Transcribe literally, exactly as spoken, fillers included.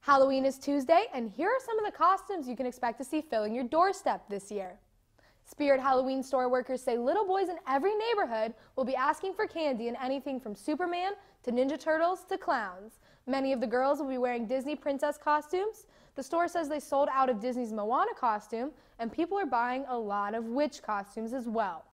Halloween is Tuesday, and here are some of the costumes you can expect to see filling your doorstep this year. Spirit Halloween store workers say little boys in every neighborhood will be asking for candy in anything from Superman to Ninja Turtles to clowns. Many of the girls will be wearing Disney princess costumes. The store says they sold out of Disney's Moana costume, and people are buying a lot of witch costumes as well.